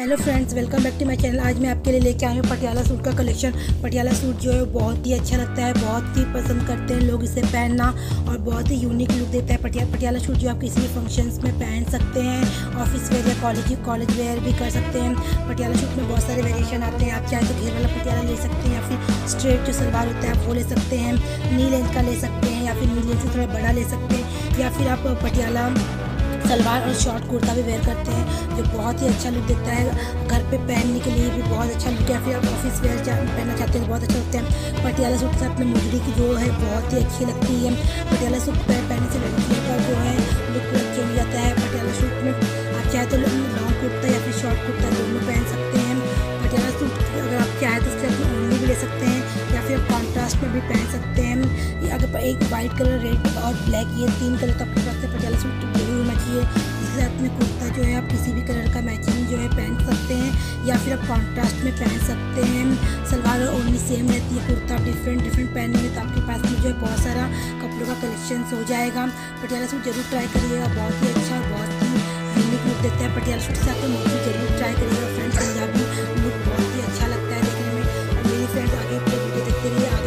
Hello friends, welcome back to my channel. आज मैं आपके लिए लेके आई हूँ पटियाला सूट का कलेक्शन। पटियाला सूट जो है बहुत ही अच्छा लगता है, बहुत ही पसंद करते हैं लोग इसे पहनना और बहुत ही यूनिक लुक देता है। पटियाला सूट जो आप किसी भी फंक्शंस में पहन सकते हैं, ऑफिस वेयर या कॉलेज वेयर भी कर सकते हैं। पटियाला सूट में बहुत सारे वेरिएशन आते हैं। आप चाहे तो घेर वाला पटियाला ले सकते हैं या फिर स्ट्रेट जो सलवार होता है आप वो ले सकते हैं, नी लेंथ का ले सकते हैं या फिर नी लेंथ से थोड़ा बड़ा ले सकते हैं, या फिर आप पटियाला सलवार और शॉर्ट कुर्ता भी वेयर करते हैं जो बहुत ही अच्छा लुक देता है। घर पे पहनने के लिए भी बहुत अच्छा लुक है, फिर आप ऑफिस वेयर पहनना चाहते हैं तो बहुत अच्छा लगता है। पटियाला सूट के साथ में मुजरी की जो है बहुत ही अच्छी लगती है। पटियाला सूट पहनने से लड़कियों का जो है लुक पूरा चेंज हो जाता है। पटियाला सूट में आप चाहे तो लॉन्ग कुर्ता या फिर शॉर्ट कुर्ता दोनों पहन सकते हैं। पटियाला सूट अगर आप चाहें तो उसके साथ ओढ़नी भी ले सकते हैं या फिर कॉन्ट्रास्ट में भी पहन सकते हैं। अगर एक वाइट कलर, रेड और ब्लैक, ये तीन कलर का आपके पास पटियाला सूट जरूर होना चाहिए। इसके साथ में कुर्ता जो है आप किसी भी कलर का मैचिंग जो है पहन सकते हैं या फिर आप कॉन्ट्रास्ट में पहन सकते हैं। सलवार और ओढ़नी सेम रहती है, कुर्ता डिफरेंट पहनेंगे तो आपके पास में जो है बहुत सारा कपड़ों का कलेक्शन हो जाएगा। पटियाला सूट जरूर ट्राई करिएगा, बहुत ही अच्छा और बहुत ही यूनिक लुक देता है। पटियाला सूट से आप मोस्टली जरूर ट्राई करिएगा फ्रेंड्स, पंजाबी लुक बहुत ही अच्छा लगता है देखने में। और मेरी फ्रेंड्स आगे वीडियो देखते रहिए।